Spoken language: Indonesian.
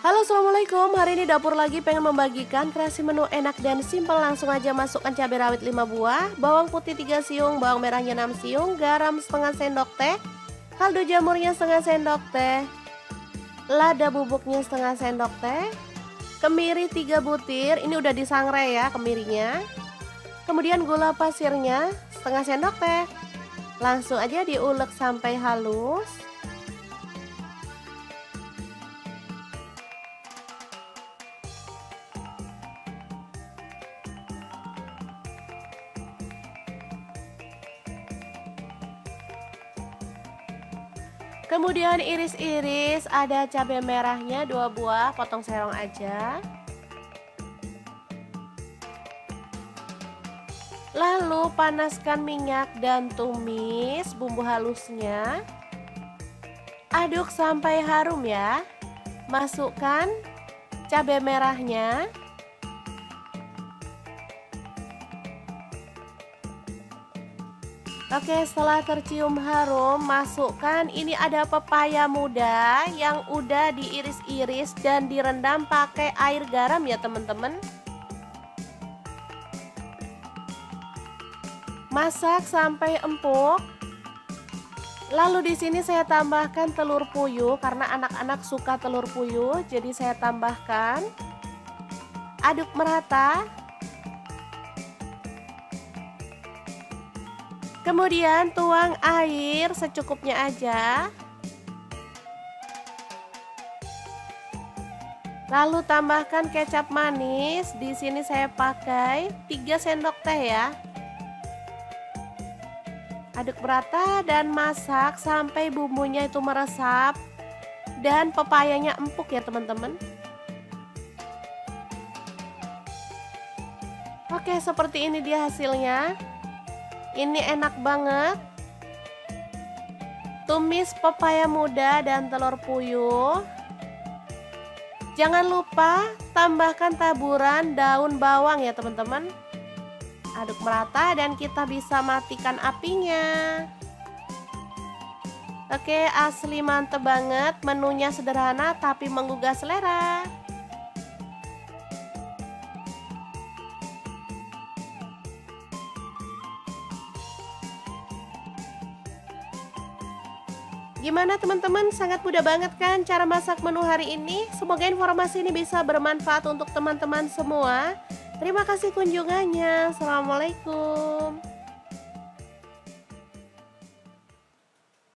Halo, assalamualaikum. Hari ini dapur lagi pengen membagikan kreasi menu enak dan simpel. Langsung aja masukkan cabai rawit 5 buah, bawang putih 3 siung, bawang merahnya 6 siung, garam setengah sendok teh, kaldu jamurnya setengah sendok teh, lada bubuknya setengah sendok teh, kemiri 3 butir, ini udah disangrai ya kemirinya. Kemudian gula pasirnya setengah sendok teh. Langsung aja diulek sampai halus. Kemudian iris-iris, ada cabai merahnya 2 buah, potong serong aja. Lalu panaskan minyak dan tumis bumbu halusnya. Aduk sampai harum ya. Masukkan cabai merahnya. Oke, setelah tercium harum, masukkan ini ada pepaya muda yang udah diiris-iris dan direndam pakai air garam ya teman-teman. Masak sampai empuk. Lalu di sini saya tambahkan telur puyuh karena anak-anak suka telur puyuh, jadi saya tambahkan. Aduk merata. Kemudian tuang air secukupnya aja. Lalu tambahkan kecap manis. Di sini saya pakai 3 sendok teh ya. Aduk merata dan masak sampai bumbunya itu meresap dan pepayanya empuk ya teman-teman. Oke, seperti ini dia hasilnya. Ini enak banget. Tumis pepaya muda dan telur puyuh. Jangan lupa tambahkan taburan daun bawang ya teman-teman. Aduk merata dan kita bisa matikan apinya. Oke, asli mantep banget. Menunya sederhana tapi menggugah selera. Gimana teman-teman? Sangat mudah banget kan cara masak menu hari ini? Semoga informasi ini bisa bermanfaat untuk teman-teman semua. Terima kasih kunjungannya. Assalamualaikum.